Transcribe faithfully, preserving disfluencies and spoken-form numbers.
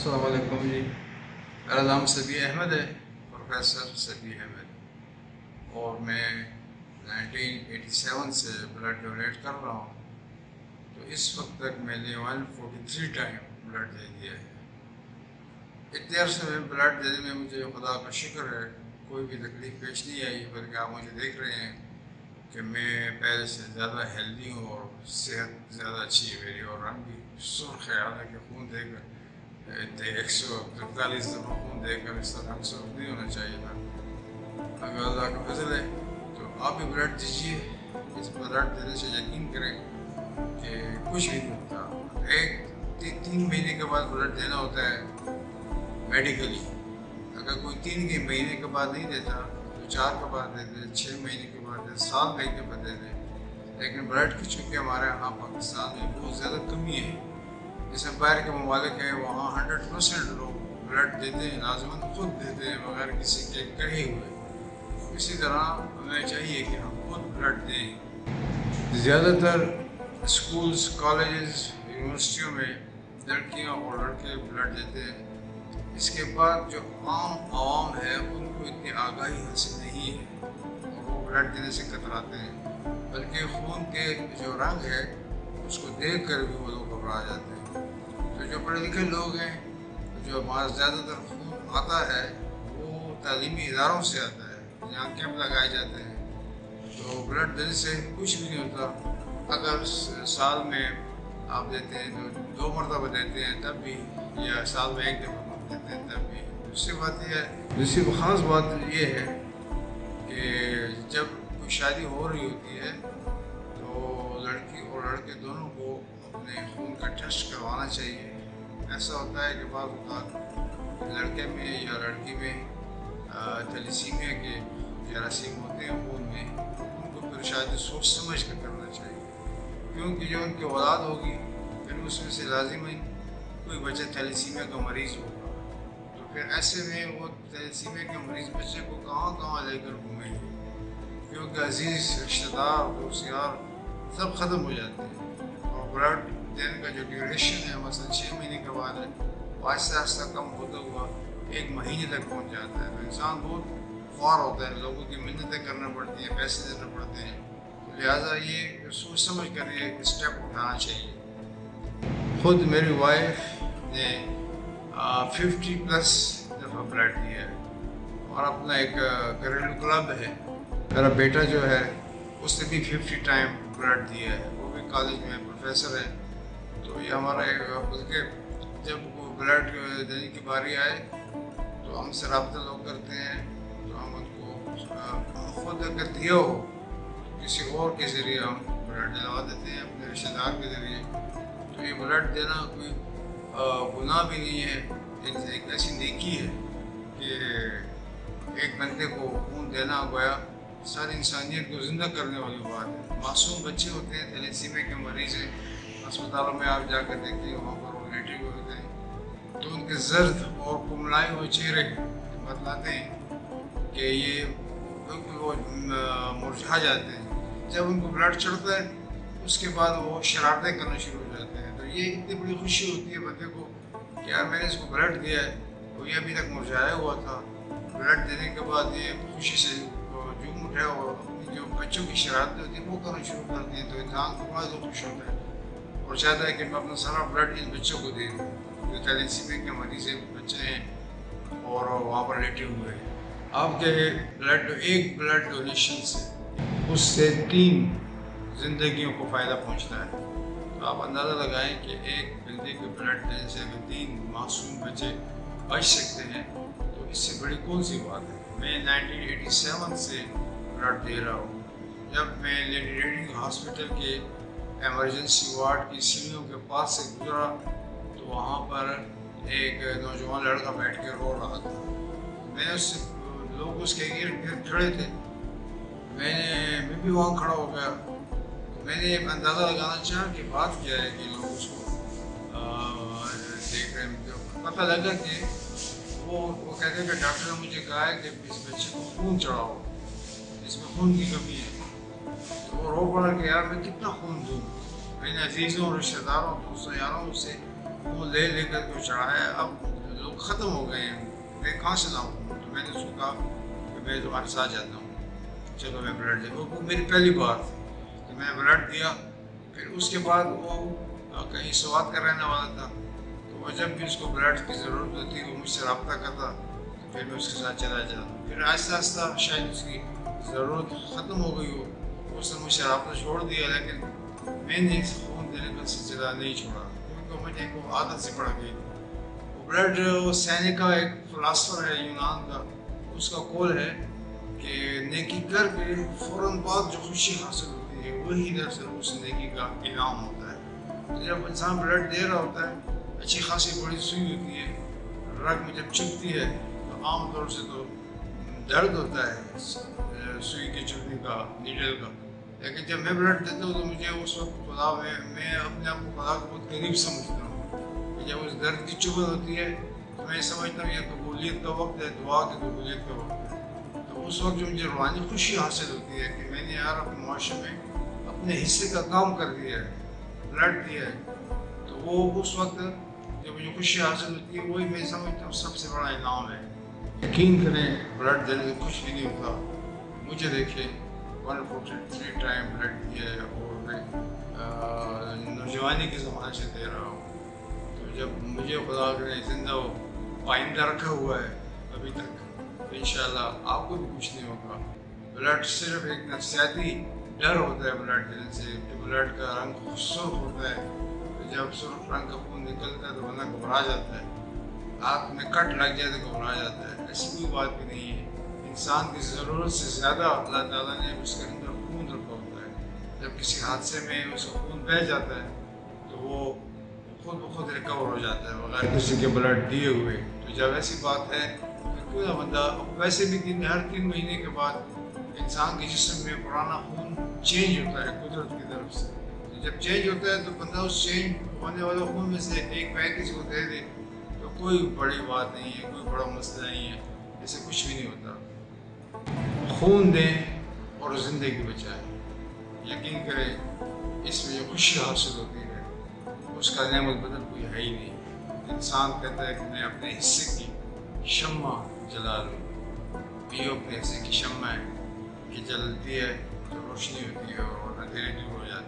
السلام علیکم جی، میرا نام سبی احمد ہے، پروفیسر سبی احمد، اور میں نائنٹین ایٹی سیون سے بلڈ ڈونیٹ کر رہا ہوں۔ تو اس وقت تک میں نے one forty three time blood دے دیا ہے۔ اتنے عرصے میں بلڈ دینے میں مجھے خدا کا شکر ہے کوئی بھی تکلیف پیش نہیں آئی، بلکہ آپ مجھے دیکھ رہے ہیں کہ میں پہلے سے زیادہ ہیلدی ہوں اور صحت زیادہ اچھی ہے میری، اور رنگ بھی سرخ ہے، حالانکہ خون دے کر ایک سو اڑتالیس دفعہ خون دے کر اس طرح سرخ نہیں ہونا چاہیے تھا۔ اگر اللہ کا فضل ہے تو آپ بھی بلڈ دیجیے۔ اس بلڈ دینے سے یقین کریں کہ کچھ بھی نہیں ہوتا۔ ایک تین تین مہینے کے بعد بلڈ دینا ہوتا ہے میڈیکلی۔ اگر کوئی تین کے مہینے کے بعد نہیں دیتا تو چار کے بعد دے دے، چھ مہینے کے بعد دے، سات مہینے کے بعد دے دے۔ لیکن بلڈ کی چونکہ ہمارے یہاں پاکستان میں بہت زیادہ کمی ہے، جیسے باہر کے ممالک ہیں وہاں ہنڈریڈ پرسینٹ لوگ بلڈ دیتے ہیں، لازماً خود دیتے ہیں بغیر کسی کے کہے ہوئے۔ اسی طرح ہمیں چاہیے کہ ہم خود بلڈ دیں۔ زیادہ تر اسکولز، کالجز، یونیورسٹیوں میں لڑکیاں اور لڑکے بلڈ دیتے ہیں۔ اس کے بعد جو عام عوام ہے ان کو اتنی آگاہی حاصل نہیں ہے اور وہ بلڈ دینے سے کتراتے ہیں، بلکہ خون کے جو رنگ ہے اس کو دیکھ کر بھی وہ لوگ گھبرا جاتے ہیں۔ تو جو پڑھے لکھے لوگ ہیں، جو ہمارا زیادہ تر خون آتا ہے وہ تعلیمی اداروں سے آتا ہے جہاں کیمپ لگائے جاتے ہیں۔ تو بلڈ دینے سے کچھ بھی نہیں ہوتا۔ اگر سال میں آپ دیتے ہیں تو دو مرتبہ دیتے ہیں تب بھی، یا سال میں ایک دفعہ دیتے ہیں تب بھی۔ دوسری بات یہ ہے دوسری خاص بات یہ ہے کہ جب کوئی شادی ہو رہی ہوتی ہے تو لڑکی اور لڑکے دونوں کو اپنے خون کا ٹیسٹ کروانا چاہیے۔ ایسا ہوتا ہے کہ بعض اوقات لڑکے میں یا لڑکی میں تھیلیسیمیا کے جراثیم ہوتے ہیں خون میں، ان کو پھر شاید سوچ سمجھ کر کرنا چاہیے، کیونکہ جو ان کی اولاد ہوگی پھر اس میں سے لازماً کوئی بچہ تھیلیسیمیا کا مریض ہوگا، تو پھر ایسے میں وہ تھیلیسیمیا کے مریض بچے کو کہاں کہاں لے کر گھومیں گے، کیونکہ عزیز رشتہ دار دوست یار سب ختم ہو جاتے ہیں۔ اور بلڈ دینے کا جو ڈیوریشن ہے مثلا چھ مہینے کے بعد ہے، وہ آہستہ آہستہ کم ہوتا ہوا ایک مہینے تک پہنچ جاتا ہے۔ تو انسان بہت خوار ہوتا ہے، لوگوں کی منتیں کرنا پڑتی ہیں، پیسے دینا پڑتے ہیں، تو لہٰذا یہ سوچ سمجھ کر یہ اسٹیپ اٹھانا چاہیے۔ خود میری وائف نے ففٹی پلس دفعہ بلڈ دیا ہے، اور اپنا ایک گھریلو کلب ہے۔ میرا بیٹا جو ہے اس نے بھی ففٹی ٹائم بلڈ دیا ہے، وہ بھی کالج میں پروفیسر ہے۔ تو یہ ہمارا ایک بلکہ جب وہ بلڈ دینے کی باری آئے تو ہم سے رابطہ لوگ کرتے ہیں، تو ہم ان کو خود اگر دیا ہو کسی اور کے ذریعے ہم بلڈ دلوا دیتے ہیں، اپنے رشتہ دار کے ذریعے۔ تو یہ بلڈ دینا کوئی گناہ بھی نہیں ہے، ایک ایسی نیکی ہے کہ ایک بندے کو خون دینا گویا ساری انسانیت کو زندہ کرنے والی بات ہے۔ معصوم بچے ہوتے ہیں، تھیلیسیمیا کے مریض ہیں، اسپتالوں میں آپ جا کر دیکھتے ہیں وہاں پر وہ لیٹے ہوئے ہوتے ہیں، تو ان کے زرد اور کملائے ہوئے چہرے بتلاتے ہیں کہ یہ بالکل وہ مرجھا جاتے ہیں۔ جب ان کو بلڈ چڑھتا ہے اس کے بعد وہ شرارتیں کرنا شروع ہو جاتے ہیں۔ تو یہ اتنی بڑی خوشی ہوتی ہے بندے کو کہ یار میں نے اس کو بلڈ دیا ہے، وہ یہ ابھی تک مرجھایا ہوا تھا، بلڈ دینے کے بعد یہ خوشی سے جھوم اٹھے اور اپنی جو بچوں کی شرارتیں ہوتی ہیں وہ کرنا شروع کر دی ہیں۔ تو انسان کو بڑا خوش ہوتا ہے اور چاہتا ہے کہ میں اپنا سارا بلڈ ان بچوں کو دے دوں جو تھیلیسیمیا کے مریض بچے ہیں اور وہاں پر لیٹے ہوئے ہیں۔ آپ کے بلڈ ایک بلڈ ڈونیشن سے اس سے تین زندگیوں کو فائدہ پہنچتا ہے۔ تو آپ اندازہ لگائیں کہ ایک بندے کے بلڈ دینے سے اگر تین معصوم بچے بچ سکتے ہیں تو اس سے بڑی کون سی بات ہے۔ میں نائنٹین ایٹی سیون سے بلڈ دے رہا ہوں۔ جب میں لیڈی ریڈنگ ہاسپٹل کے ایمرجنسی وارڈ کی سیڑھیوں کے پاس سے گزرا تو وہاں پر ایک نوجوان لڑکا بیٹھ کے رو رہا تھا۔ میں اس سے لوگ اس کے ارد گرد کھڑے تھے، میں نے میں بھی وہاں کھڑا ہو گیا۔ میں نے اندازہ لگانا چاہا کہ بات کیا ہے کہ لوگ اس کو دیکھ رہے ہیں۔ پتہ لگا کہ وہ وہ کہتے ہیں کہ ڈاکٹر نے مجھے کہا ہے کہ اس بچے کو خون چڑھاؤ، اس میں خون کی کمی ہے۔ تو وہ رو پڑا کہ یار میں کتنا خون دوں۔ میں نے عزیزوں، رشتہ داروں، دوستوں یاروں سے خون لے لے کر کے چڑھایا، اب لوگ ختم ہو گئے ہیں، میں کہاں سے لاؤں؟ تو میں نے اس کو کہا کہ میں تمہارے ساتھ جاتا ہوں، چلو میں بلڈ دے. وہ میری پہلی بار تھی تو میں بلڈ دیا. پھر اس کے بعد وہ کہیں سوات کا رہنے والا تھا، تو وہ جب بھی اس کو بلڈ کی ضرورت ہوتی وہ مجھ سے رابطہ کرتا، تو پھر میں اس کے ساتھ چلا جاتا. پھر آہستہ آہستہ شاید اس کی ضرورت ختم ہو گئی ہو، اس نے مجھ سے رابطہ چھوڑ دیا، لیکن میں نے خون دینے کا سلسلہ نہیں چھوڑا کیونکہ مجھے وہ عادت سے پڑ گئی. وہ بلڈ سینیکا ایک فلاسفر ہے یونان کا، اس کا قول ہے کہ نیکی کر کے فوراً بعد جو خوشی حاصل ہوتی ہے وہی دراصل اس نیکی کا انعام ہوتا ہے. تو جب انسان بلڈ دے رہا ہوتا ہے، اچھی خاصی بڑی سوئی ہوتی ہے، رگ میں جب چبھتی ہے تو عام طور سے تو درد ہوتا ہے سوئی کے چبھنے کا، نیڈل کا. لیکن جب میں بلڈ دیتا ہوں تو مجھے اس وقت خدا میں میں اپنے آپ کو خدا کو بہت قریب سمجھتا ہوں. کہ جب اس درد کی چبھن ہوتی ہے تو میں سمجھتا ہوں یہ قبولیت کا وقت ہے، دعا کی قبولیت کا وقت ہے. تو اس وقت جو مجھے روحانی خوشی حاصل ہوتی ہے کہ میں نے یار اپنے معاشرے میں اپنے حصے کا کام کر دیا ہے، بلڈ دیا ہے، تو وہ اس وقت جو مجھے خوشی حاصل ہوتی ہے وہی میں سمجھتا ہوں سب سے بڑا انعام ہے. یقین کریں بلڈ دینے سے کچھ بھی نہیں ہوتا. مجھے دیکھیں one forty three time blood دیا ہے اور میں نوجوانی کے زمانے سے دے رہا ہوں. تو جب مجھے خدا کرے زندہ ہو پائندہ رکھا ہوا ہے ابھی تک، تو انشاءاللہ آپ کو بھی کچھ نہیں ہوگا. بلڈ صرف ایک نفسیاتی ڈر ہوتا ہے بلڈ دینے سے کہ بلڈ کا رنگ سرخ ہوتا ہے، تو جب سرخ رنگ کا خون نکلتا ہے تو بندہ گھبرا جاتا ہے، ہاتھ میں کٹ لگ جائے تو گھبرا جاتا ہے. ایسی کوئی بات بھی نہیں ہے. انسان کی ضرورت سے زیادہ اللہ تعالیٰ نے اس کے اندر خون رکھا ہوتا ہے. جب کسی حادثے میں اس کا خون بہہ جاتا ہے تو وہ خود بخود ریکور ہو جاتا ہے بغیر کسی کے بلڈ دیے ہوئے. تو جب ایسی بات ہے تو کیوں نہ بندہ، ویسے بھی تین ہر تین مہینے کے بعد انسان کے جسم میں پرانا خون چینج ہوتا ہے قدرت کی طرف سے. تو جب چینج ہوتا ہے تو بندہ اس چینج ہونے والے خون میں سے ایک پیک کسی کو دے دے تو کوئی بڑی بات نہیں ہے، کوئی بڑا مسئلہ نہیں ہے، اسے کچھ بھی نہیں ہوتا. خون دیں اور زندگی بچائیں. یقین کریں اس میں جو خوشی حاصل ہوتی ہے اس کا نعمت بدل کوئی ہے ہی نہیں. انسان کہتا ہے کہ میں اپنے حصے کی شمع جلا لوں. یہ اپنے حصے کی شمع ہے کہ جلتی ہے تو روشنی ہوتی ہے اور اندھیرے دور ہو جاتے